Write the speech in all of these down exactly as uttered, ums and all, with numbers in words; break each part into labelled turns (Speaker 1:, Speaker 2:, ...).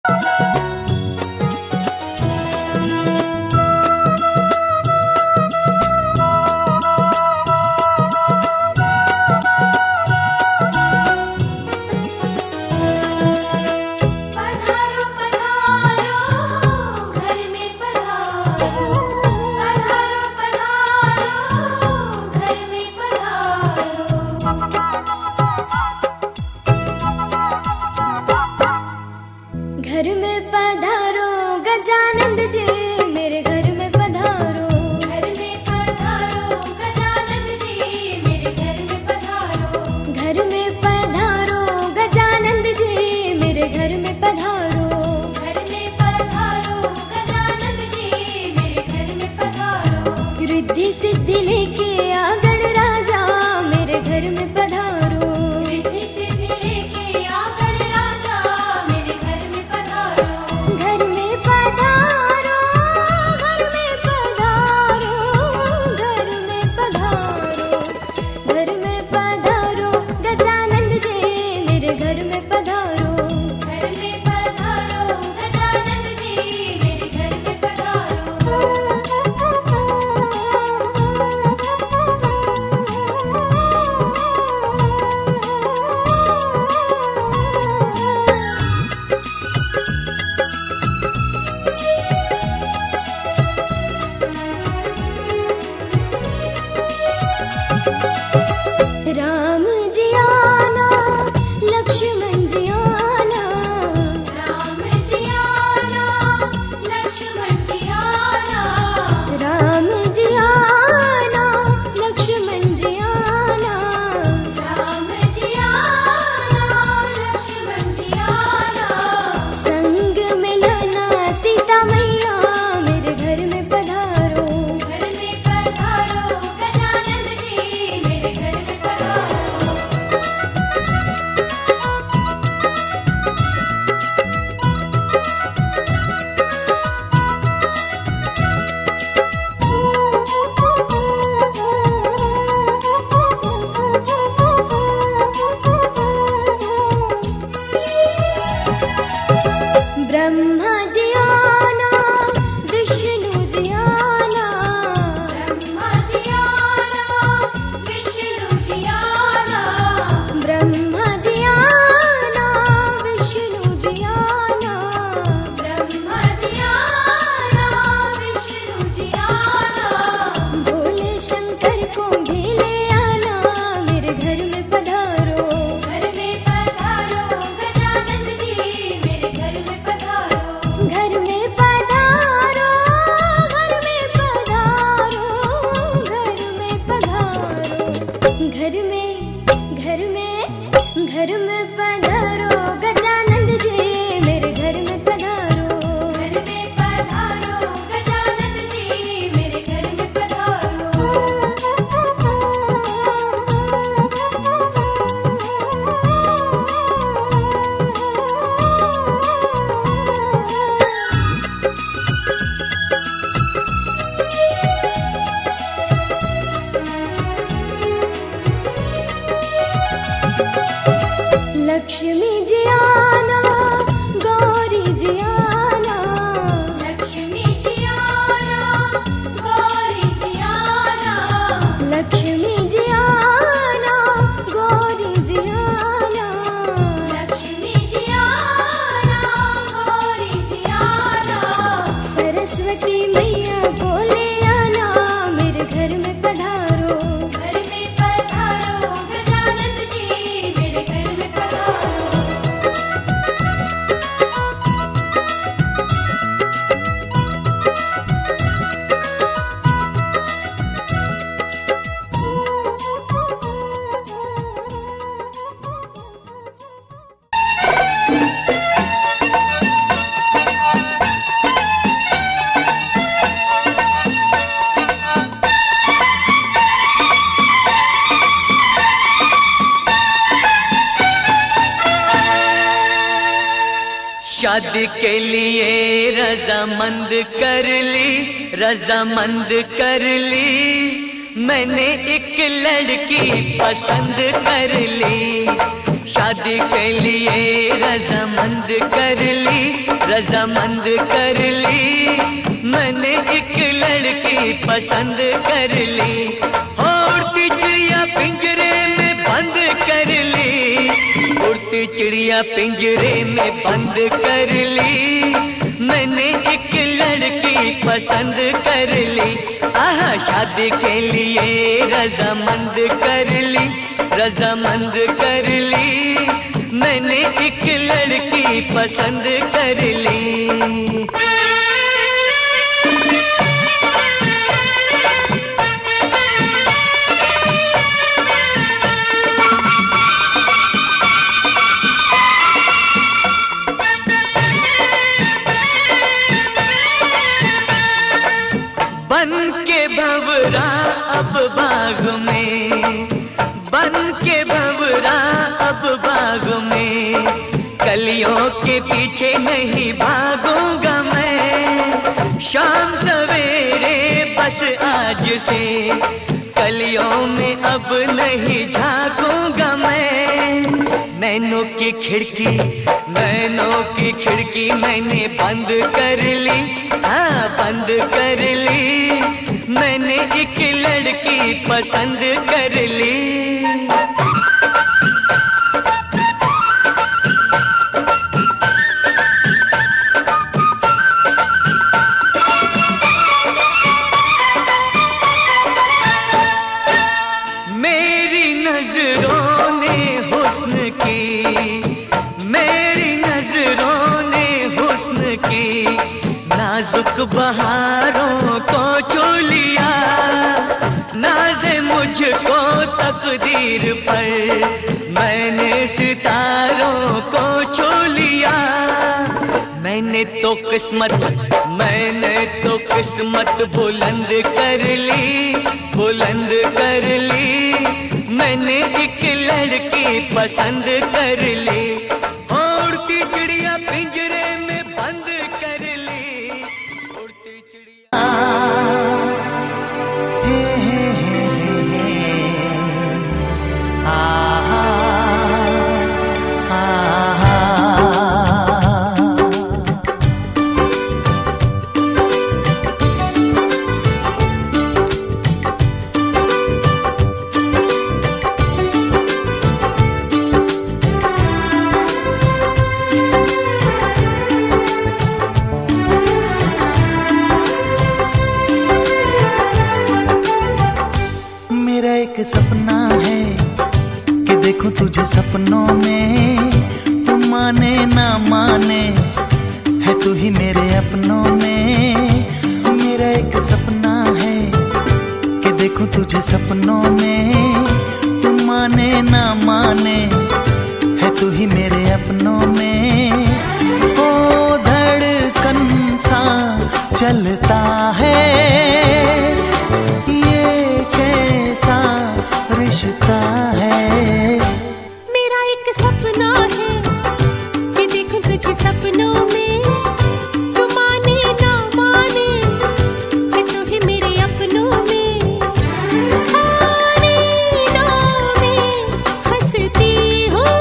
Speaker 1: शादी के लिए रजामंद कर ली, रजामंद कर ली, मैंने एक लड़की पसंद कर ली। शादी के लिए रजामंद कर ली, रजामंद कर ली। मैंने एक लड़की पसंद कर ली, उड़ती चिड़िया पिंजरे में बंद कर ली, उड़ती चिड़िया पिंजरे में बंद कर ली। मैंने एक लड़की पसंद कर ली, आहा शादी के लिए रजामंद कर ली, रजामंद कर ली। मैंने एक लड़की पसंद कर ली। बन के भंवरा अब बाग में, बन के भंवरा अब बाग में, कलियों के पीछे नहीं भागूंगा मैं। शाम सवेरे बस आज से कलियों में अब नहीं झांकूंगा मैं। नैनों की खिड़की, नैनों की खिड़की मैंने बंद कर ली, हाँ बंद कर ली। मैंने एक लड़की पसंद कर ली। मेरी नजरों ने हुस्न की, मेरी नजरों ने हुस्न की, नाजुक बहारों को छू लिया। नाज़े मुझको तकदीर पर, मैंने सितारों को छू लिया। मैंने तो किस्मत, मैंने तो किस्मत बुलंद कर ली, बुलंद कर ली। मैंने एक लड़की पसंद कर ली, उड़ती चिड़िया पिंजरे में बंद कर ली, उड़ती चिड़िया।
Speaker 2: हे हे हे हे हे आ आ आ मेरा एक सपना है कि देखूं तुझे सपनों में, तू माने ना माने है तू ही मेरे अपनों में। मेरा एक सपना है कि देखूं तुझे सपनों में, तू माने ना माने है तू ही मेरे अपनों में। ओ धड़कन सा चलता है रिश्ता है।
Speaker 3: मेरा एक सपना है कि देखूं तुझे सपनों में, तू माने ना माने है तू ही मेरे अपनों में। आने में हंसती हूँ,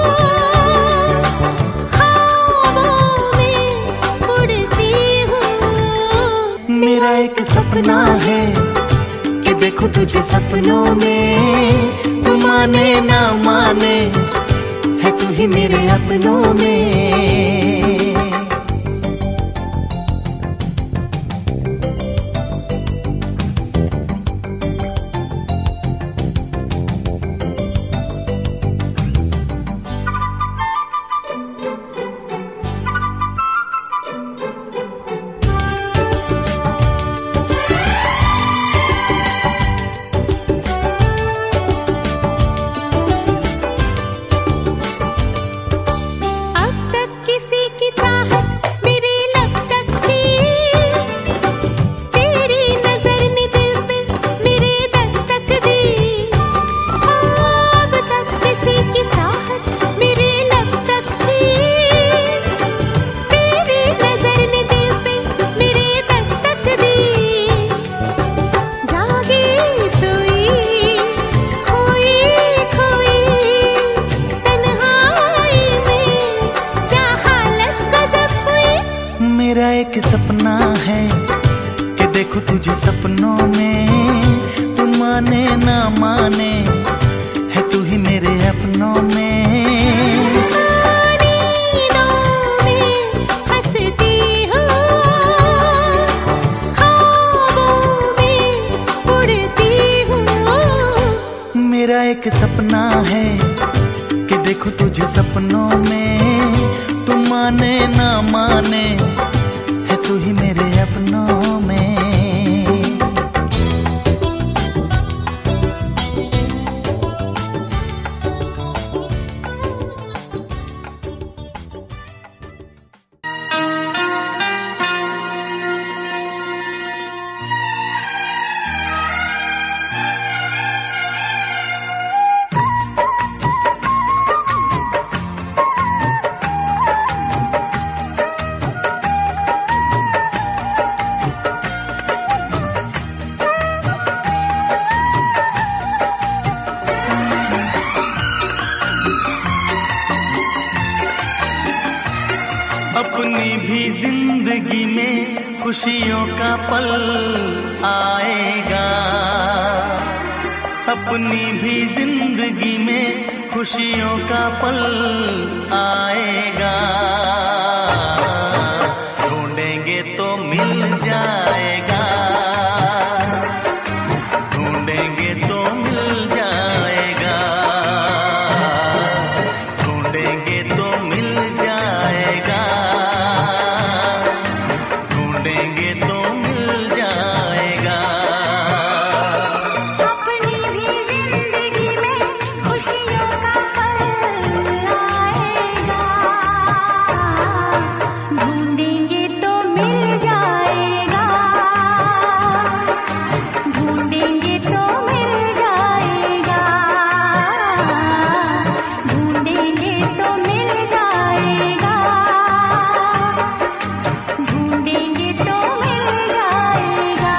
Speaker 3: ख्वाबों में उड़ती हूँ।
Speaker 2: मेरा एक सपना है कि देखूं तुझे सपनों में, तू माने ना माने है तू ही मेरे अपनों में। मेरा एक सपना है कि देखो तुझे सपनों में, तू माने ना माने है तू ही मेरे अपनों में।
Speaker 3: नींदों में हंसती हूँ, ख्वाबों में उड़ती हूँ।
Speaker 2: मेरा एक सपना है कि देखो तुझे सपनों में, तू माने ना माने है तू ही मेरे अपनों में।
Speaker 1: अपनी भी जिंदगी में खुशियों का पल आएगा, अपनी भी जिंदगी में खुशियों का पल आएगा। ढूंढेंगे तो मिल जाएगा, ढूंढेंगे तो मिल जाएगा, ढूंढेंगे तो मिल जाएगा, ढूंढेंगे तो मिल जाएगा।
Speaker 3: अपनी भी जिंदगी में खुशियों का पल आएगा, ढूंढेंगे तो मिल जाएगा, ढूंढेंगे तो मिल जाएगा, ढूंढेंगे तो मिल जाएगा, ढूंढेंगे तो मिल जाएगा।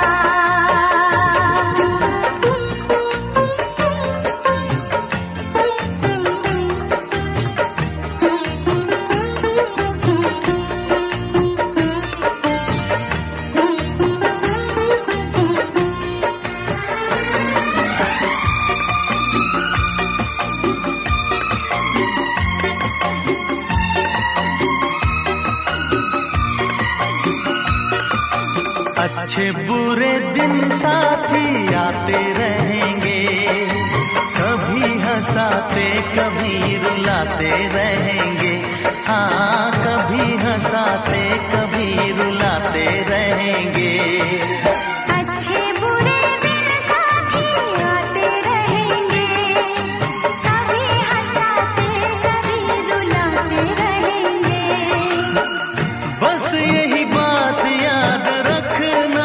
Speaker 1: अच्छे बुरे दिन साथी आते रहेंगे, कभी हंसाते कभी रुलाते रहेंगे। हाँ, कभी हंसाते कभी रुलाते रहेंगे।
Speaker 3: अच्छे बुरे दिन साथी आते रहेंगे, कभी हंसाते कभी रुलाते रहेंगे।
Speaker 1: बस यही बात याद रखना,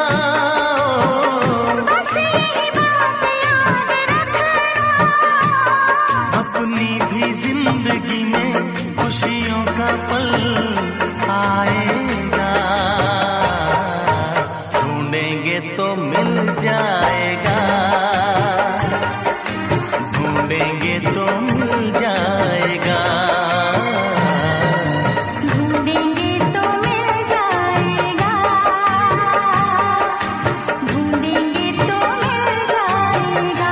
Speaker 3: बस यही बात याद रखना,
Speaker 1: अपनी भी जिंदगी में खुशियों का पल आएगा। ढूंढेंगे तो मिल जाएगा, ढूंढेंगे तो मिल जाएगा,
Speaker 3: ढूंढेंगे तो मिल जाएगा, ढूंढेंगे तो मिल जाएगा।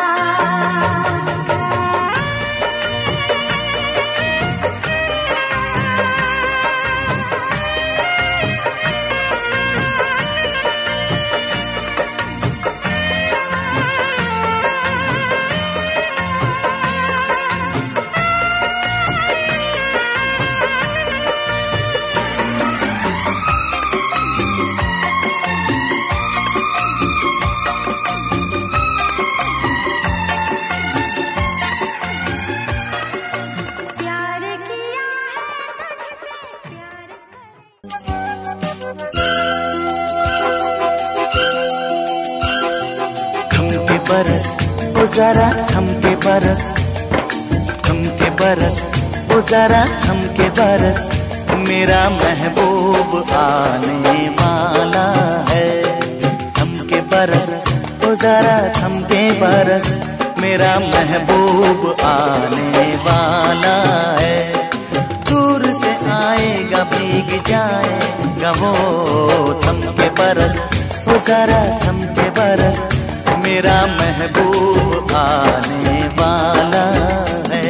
Speaker 3: प्यार किया है तुझसे, प्यार
Speaker 2: थम के बरस ओ जरा थम के बरस, थम के बरस ओ जरा थम के बरस, मेरा महबूब आने वाला है। थम के बरस ओ जरा थम के बरस, मेरा महबूब आने वाला है। दूर से आएगा भीग जाए जाएगा वो थम के बरस, वो जरा थम के बरस, मेरा महबूब आने वाला है।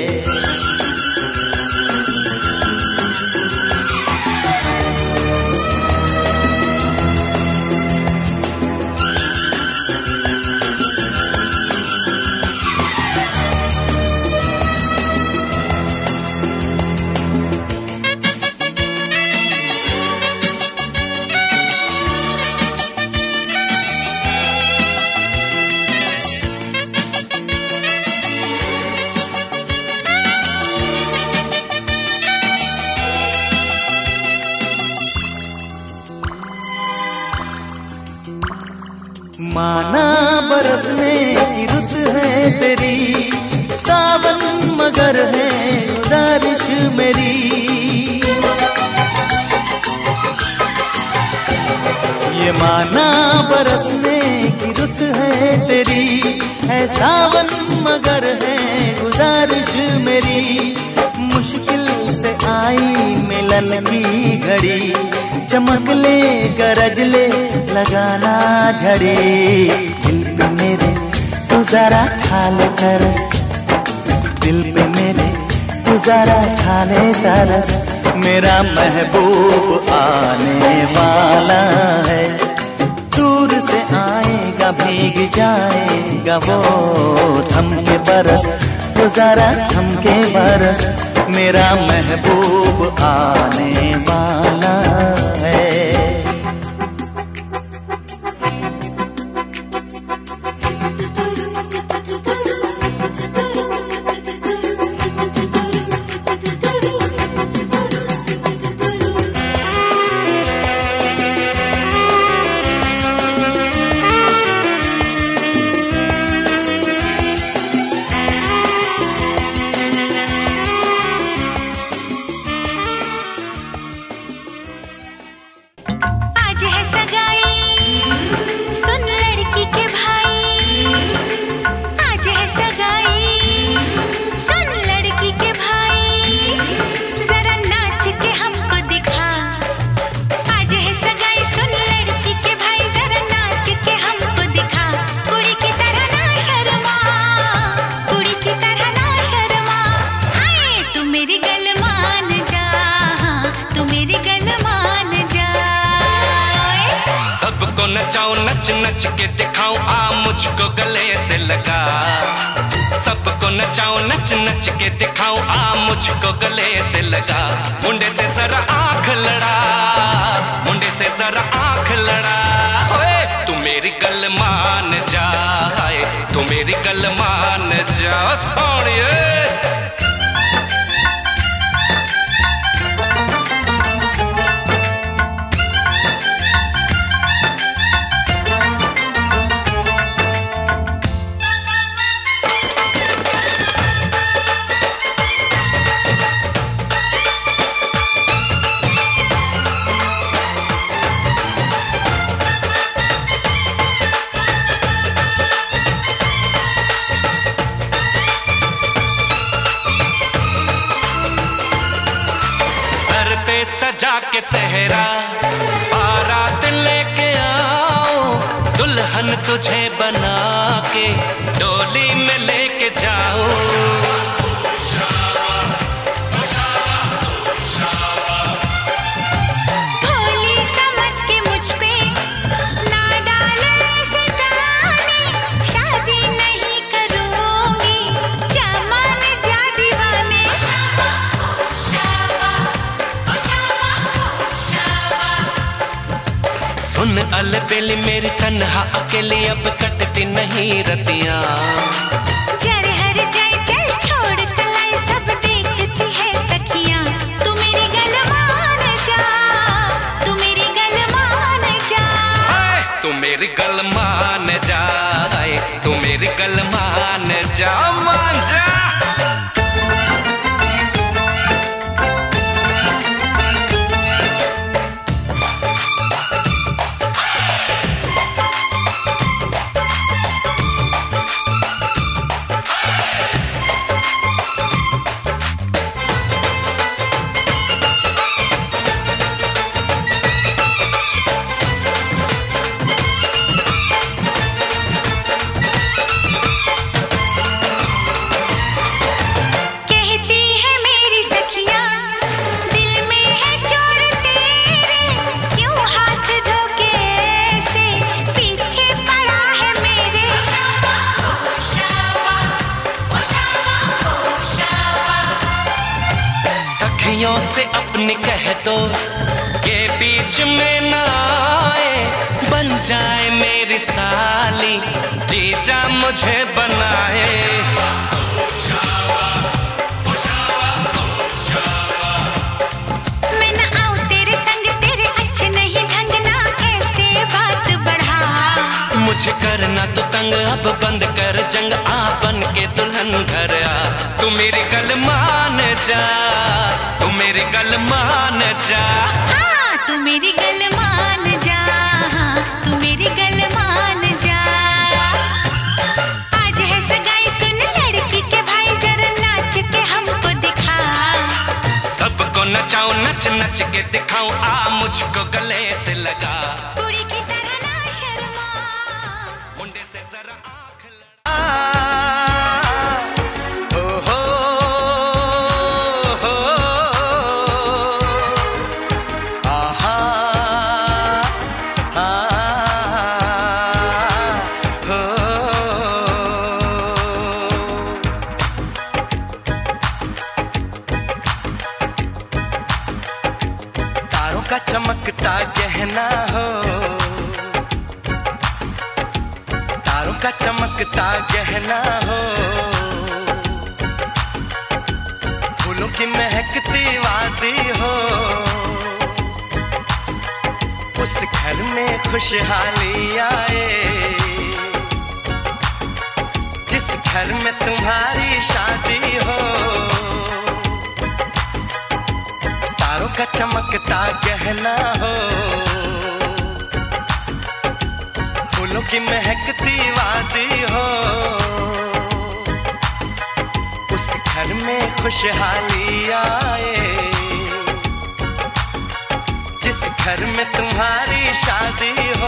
Speaker 2: माना बरसने की रुत है तेरी, सावन मगर है गुजारिश मेरी। ये माना बरसने की रुत है तेरी, है सावन मगर है गुजारिश मेरी। मुश्किल से आई मिलन की घड़ी, चमक ले गरज ले लगाना झड़ी। दिल पे मेरे तू जरा खा ले तरस, दिल पे मेरे तू जरा खा ले तरस, मेरा महबूब आने वाला है। दूर से आएगा भीग जाएगा वो थम के बरस, तू जरा थम के बरस, मेरा महबूब आने वाला है।
Speaker 4: नचाऊं नच नच के दिखाऊं, आ मुझको गले से लगा। सबको नचाऊं नच नच के दिखाऊं, आ मुझको गले से लगा। मुंडे से जरा आंख लड़ा, मुंडे से जरा आंख लड़ा। ओए तू मेरी गल मान जा, तू मेरी गल मान जा सोनिए। सजा के सहरा बारात लेके आओ, दुल्हन तुझे बना के डोली में लेके जाओ।
Speaker 3: भोली समझ के मुझ पे ना डाले ऐसे गाने, शादी नहीं करूंगी जमान जा दीवाने।
Speaker 4: सुन अलबेली मेरी तन्हा अकेली, अब कटती नहीं रतियां।
Speaker 3: जर हर जाए चल छोड़ कलाई, सब देखती है सखियां। तू मेरी गल मान जा, तू मेरी गल मान जा,
Speaker 4: तू मेरी गल मान जा, तू मेरी गल मान जा, मान जा। अपनी कह दो, ये बीच में न आए, बन जाए मेरी साली, जीजा मुझे बनाए।
Speaker 3: मैं न आऊं तेरे संग, तेरे अच्छे नहीं ढंग, ना ऐसे बात बढ़ा।
Speaker 4: मुझे करना तो तंग, अब बंद कर जंग, आ बन के दुल्हन घर आ। तू मेरी गल मान जा, तू मेरी गल मान जा,
Speaker 3: हाँ तू मेरी गल मान जा, हाँ तू मेरी गल मान जा। आज है सगाई सुन लड़की के भाई, जरा नाच के हमको दिखा।
Speaker 4: सबको नचाऊं, नच नच के दिखाऊं, आ मुझको गले से लगा।
Speaker 3: कुड़ी की तरह ना शर्मा,
Speaker 4: मुंडे से जरा आंख लड़ा।
Speaker 1: का चमकता गहना हो, तारों का चमकता गहना हो, फूलों की महकती वादी हो, उस घर में खुशहाली आए, जिस घर में तुम्हारी शादी हो। तारों का चमकता गहना हो, फूलों की महकती वादी हो, उस घर में खुशहाली आए, जिस घर में तुम्हारी शादी हो।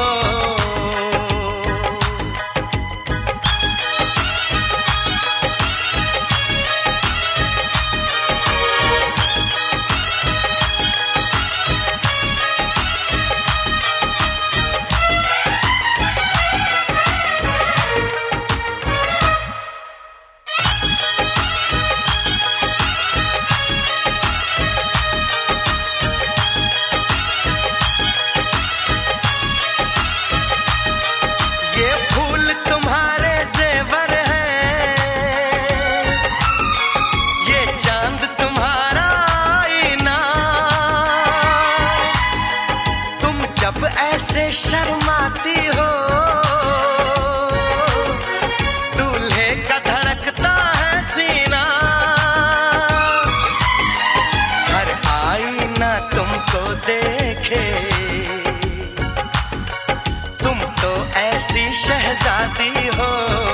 Speaker 1: ऐसे शर्माती हो, दूल्हे का धड़कता है सीना, हर आईना तुमको देखे, तुम तो ऐसी शहजादी हो,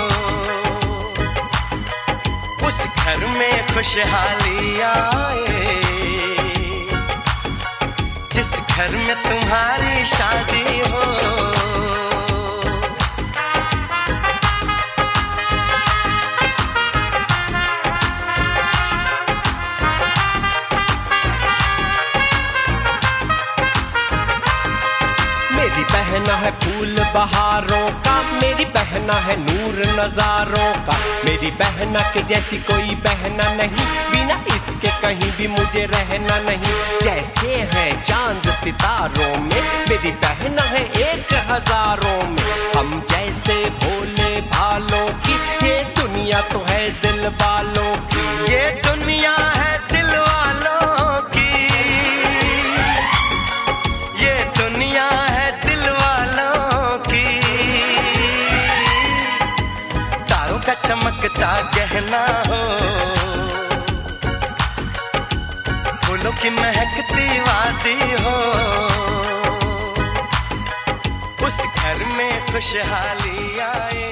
Speaker 1: उस घर में खुशहाली आए, जिस घर में तुम्हारी शादी हो।
Speaker 5: मेरी बहना है फूल बहारों का, मेरी बहना है नूर नजारों का, मेरी बहना के जैसी कोई बहना नहीं, बिना इसके कहीं भी मुझे रहना नहीं। जैसे है चांद सितारों में, मेरी बहना है एक हजारों में, हम जैसे भोले भालों की, ये दुनिया तो है दिल वालों की,
Speaker 1: ये दुनिया है दिल वालों की, ये दुनिया है दिल वालों की। तारों का चमकता गहना हो, फूलों की महकती वादी हो, उस घर में खुशहाली आए।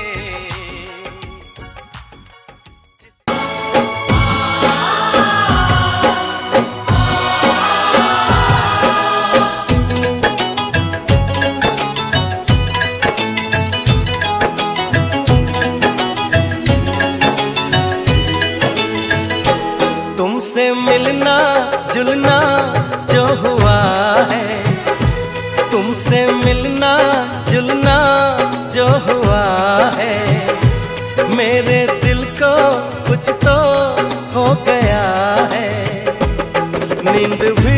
Speaker 1: तुमसे मिलना जुलना जो हुआ है, तुमसे मिलना जुलना जो हुआ है, मेरे दिल को कुछ तो हो गया है। नींद भी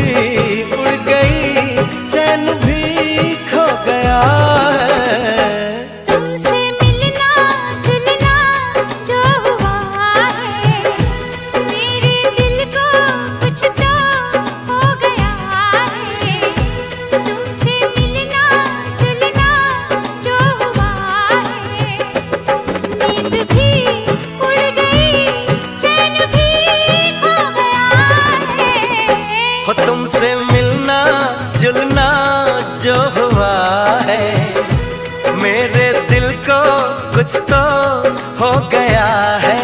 Speaker 1: गया है।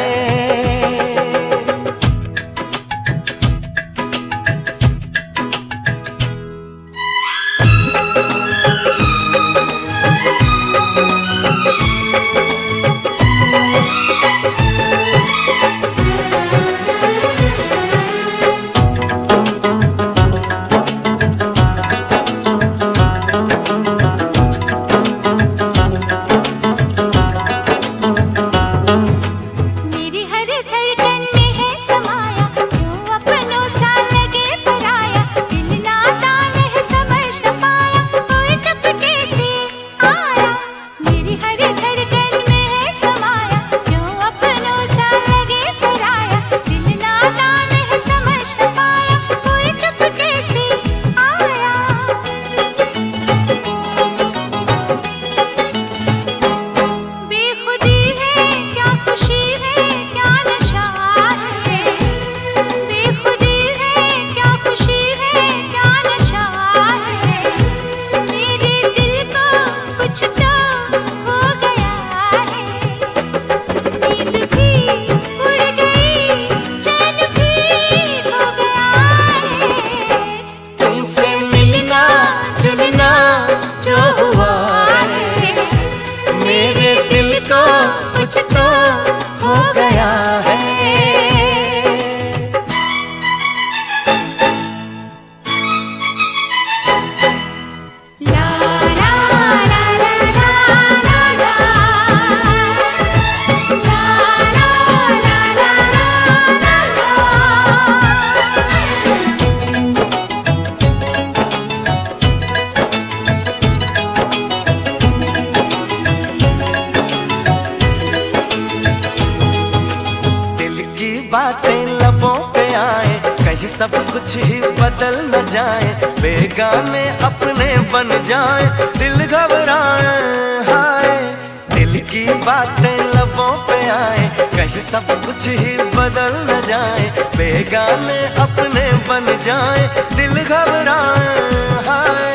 Speaker 1: बातें लबों पे आए, कहीं सब कुछ ही बदल न जाए, बेगाने अपने बन जाए, दिल घबराए हाय। दिल की बातें लबों पे आए, कहीं सब कुछ ही बदल न जाए, बेगाने अपने बन जाए, दिल घबराए हाय।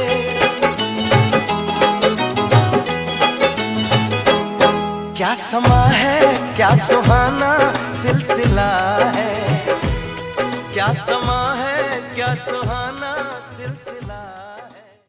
Speaker 1: क्या समा है, क्या सुहाना सिलसिला है, क्या समा है, क्या सुहाना